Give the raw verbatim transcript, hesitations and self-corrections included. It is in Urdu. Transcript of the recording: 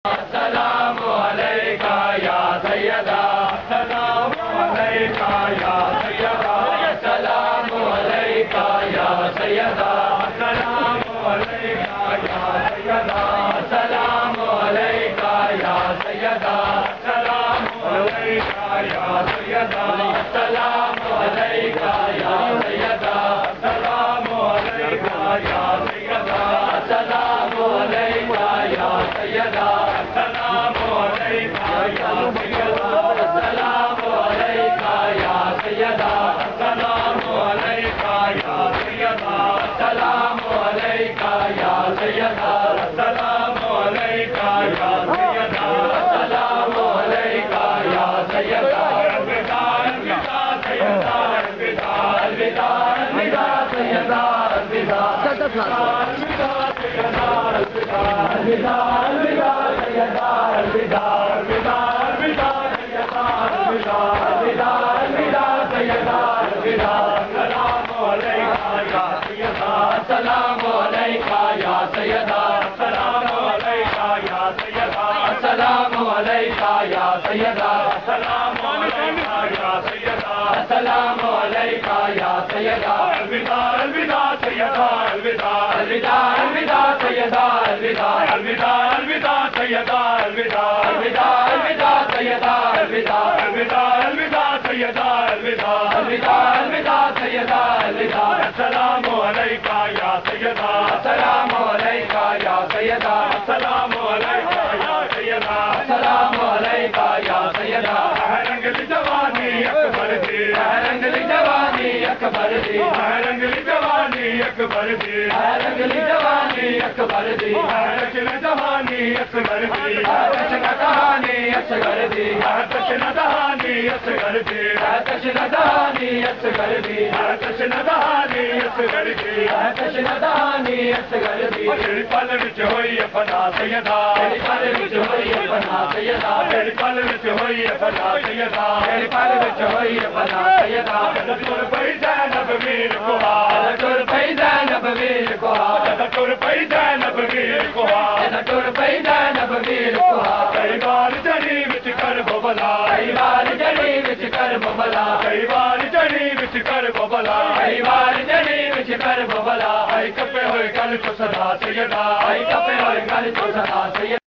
السلام علیکہ یا سیدہ السلام علیکہ یا سیدہ السلام علیکہ یا سیدہ السلام علیکہ یا سیدہ السلام علیکہ یا سیدہ السلام علیکہ یا سیدہ السلام علیکہ یا سیدہ السلام علیکہ یا سیدہ السلام علیکہ یا سیدہ السلام علیکہ یا سیدہ السلام علیکہ یا سیدہ السلام علیکہ یا سیدہ السلام علیکہ یا سیدہ السلام علیکہ یا سیدہ السلام علیکہ یا سیدہ الوداع الوداع سیدہ الوداع الوداع الوداع سیدہ الوداع الوداع سیدہ الوداع الوداع الوداع سیدہ الوداع الوداع الوداع سیدہ الوداع الوداع الوداع سیدہ الوداع السلام علیکہ یا سیدہ السلام علیکہ یا سیدہ السلام علیکہ یا سیدہ السلام علیکہ یا سیدہ السلام علیکہ یا سیدہ السلام علیکہ یا سیدہ الوداع الوداع سیدہ الوداع الوداع الوداع سیدہ الوداع الوداع الوداع سیدہ الوداع الوداع الوداع سیدہ الوداع الوداع الوداع سیدہ الوداع الوداع الوداع سیدہ الوداع السلام علیکہ یا سیدہ السلام علیکہ یا سیدہ السلام علیکہ یا سیدہ السلام علیکہ یا سیدہ رنگ جوانی اکبر دی رنگ جوانی اکبر دی رنگ جوانی اکبر دی رنگ جوانی اکبر دی رچن دہانی اصغر دی رچن دہانی اصغر دی رچن دہانی اصغر دی رچن دہانی اصغر دی رچن دہانی اصغر دی رچن دہانی اصغر دی جڑی پل وچ ہوئی فنا سیدہ جڑی پل وچ ہوئی فنا سیدہ جڑی پل وچ ہوئی فنا سیدہ جڑی پل وچ ہوئی فنا سیدہ تر پئی زینب ویر کوہا تر پئی زینب ویر کوہا تر پئی زینب ویر کوہا تر پئی زینب ویر کوہا کئی بار جڑی وچ کر بلا کئی بار جڑی وچ کر بلا کئی بار جڑی وچ کر بلا کئی بار جڑی وچ کر بلا ائی کپے ہوئے گل تو صدا سیدہ ائی کپے ہوئے گل تو صدا سیدہ